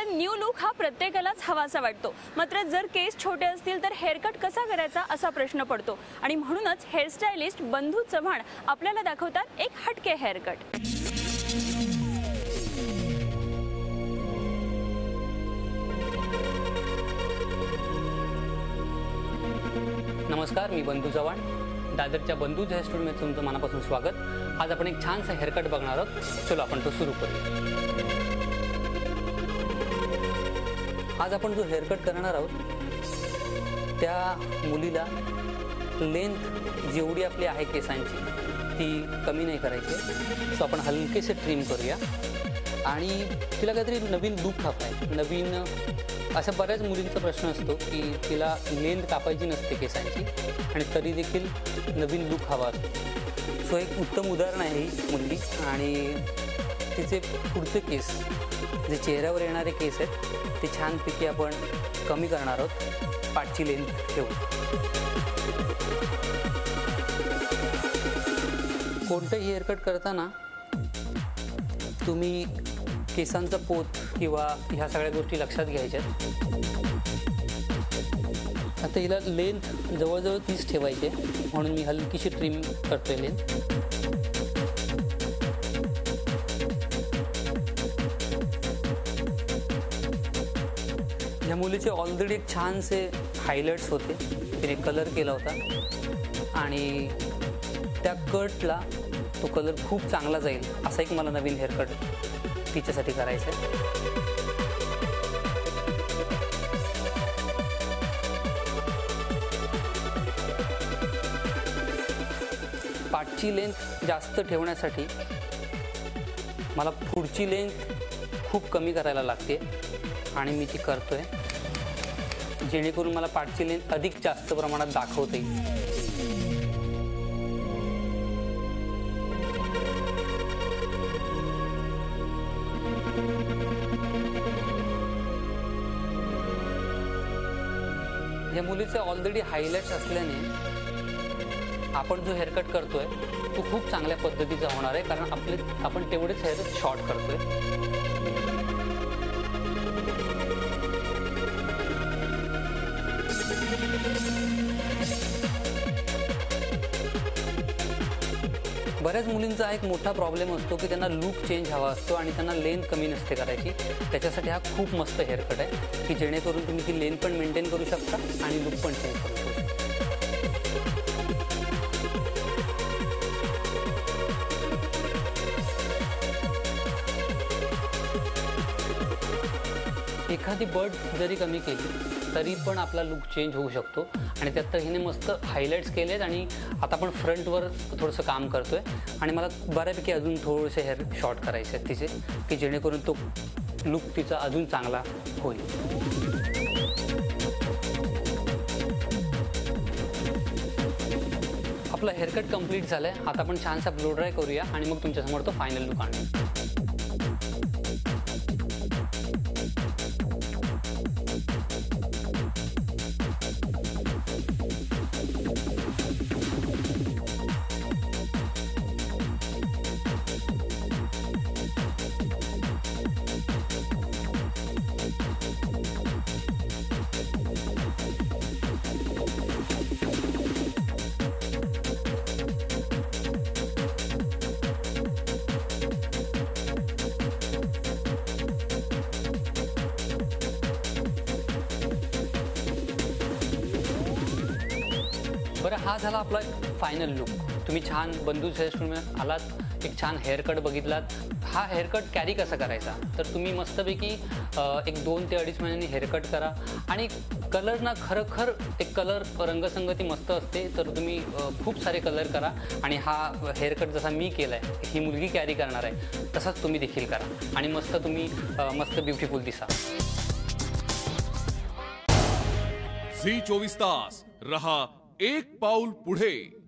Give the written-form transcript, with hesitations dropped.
New look हा प्रत्येकालाच हवासा वाटतो। मात्र जर केस छोटे असतील तर हेअरकट कसा करायचा असा प्रश्न पडतो आणि म्हणूनच हेअरस्टायलिस्ट बंधू चव्हाण आपल्याला दाखवतात एक हटके हेअरकट। नमस्कार, मी बंधू चव्हाण, दादरच्या बंधूज हेअर स्टुडिओमध्ये तुमचं मनापासून स्वागत। आज आपण एक छानसा हेअरकट बघणार आहोत। चलो आपण तो सुरू करूया। आज आपण जो हेअरकट करणार आहोत त्या मुलीला लेंथ जेवढी आपली आहे केसांची ती कमी नाही करायची। सो आपण हलकेसे ट्रिम करूया आणि तिला काहीतरी नवीन लुक हवा आहे। नवीन अशा बऱ्याच मुलींचा प्रश्न असतो की तिला लेंथ कापायची नसते केसांची आणि तरी देखील नवीन लुक हवा असतो। सो एक उत्तम उदाहरण आहे ही मुलगी आणि तिचे पुढचे केस जे चेहऱ्यावर येणारे केस आहेत ते छानपैकी आपण कमी करणार आहोत पाठची लेंथ ठेवून। कोणतंही हेअरकट करताना तुम्ही केसांचा पोत किंवा ह्या सगळ्या गोष्टी लक्षात घ्यायच्या। आता हिला लेंथ जवळजवळ 30 ठेवायची आहे म्हणून मी हलकीशी ट्रिम करतोय लेंथ। ह्या मुलीचे ऑलरेडी एक छानसे हायलाइट्स होते, तिने कलर केला होता आणि त्या कटला तो कलर खूप चांगला जाईल असा एक मला नवीन हेअरकट तिच्यासाठी करायचं आहे। पाठची लेंथ जास्त ठेवण्यासाठी मला पुढची लेंथ खूप कमी करायला लागते आणि मी ती करतोय जेणेकरून मला पाठची लेंथ अधिक जास्त प्रमाणात दाखवता येईल। या मुलीचे ऑलरेडी हायलाइट्स असल्याने आपण जो हेअरकट करतोय तो खूप चांगल्या पद्धतीचा होणार आहे, कारण आपण तेवढेच हेअर शॉर्ट करतोय। बऱ्याच मुलींचा एक मोठा प्रॉब्लेम असतो की त्यांना लुक चेंज हवा असतो आणि त्यांना लेंथ कमी नसते करायची। त्याच्यासाठी हा खूप मस्त हेअरकट आहे की जेणेकरून तुम्ही ती लेंथ पण मेंटेन करू शकता आणि लुक पण चेंज करू शकता। एखादी बड जरी कमी केली तरी पण आपला लुक चेंज होऊ शकतो आणि त्यात तर हिने मस्त हायलाइट्स केलेत आणि आता आपण फ्रंटवर थोडंसं काम करतोय आणि मला बऱ्यापैकी अजून थोडेसे हेअर शॉर्ट करायचे आहेत तिचे की जेणेकरून तो लुक तिचा अजून चांगला होईल। आपला हेअरकट कंप्लीट झालाय। आता आपण छानसा ब्लो ड्राय करूया आणि मग तुमच्यासमोर तो फायनल लुक आणू। बरं, हा झाला आपला फायनल लुक। तुम्ही छान बंधूज हेअर स्टुडिओमध्ये आलात, एक छान हेअरकट बघितलात। हा हेअरकट कॅरी कसा करायचा तर तुम्ही मस्तपैकी एक 2 ते 2.5 महिन्यांनी हेअरकट करा आणि कलर ना खरखर एक कलर रंगसंगती मस्त असते तर तुम्ही खूप सारे कलर करा आणि हा हेअरकट जसा मी केला आहे ही मुलगी कॅरी करणार आहे तसाच तुम्ही देखील करा आणि मस्त तुम्ही मस्त ब्युटिफुल दिसा। झी 24 तास रहा एक पाऊल पुढे।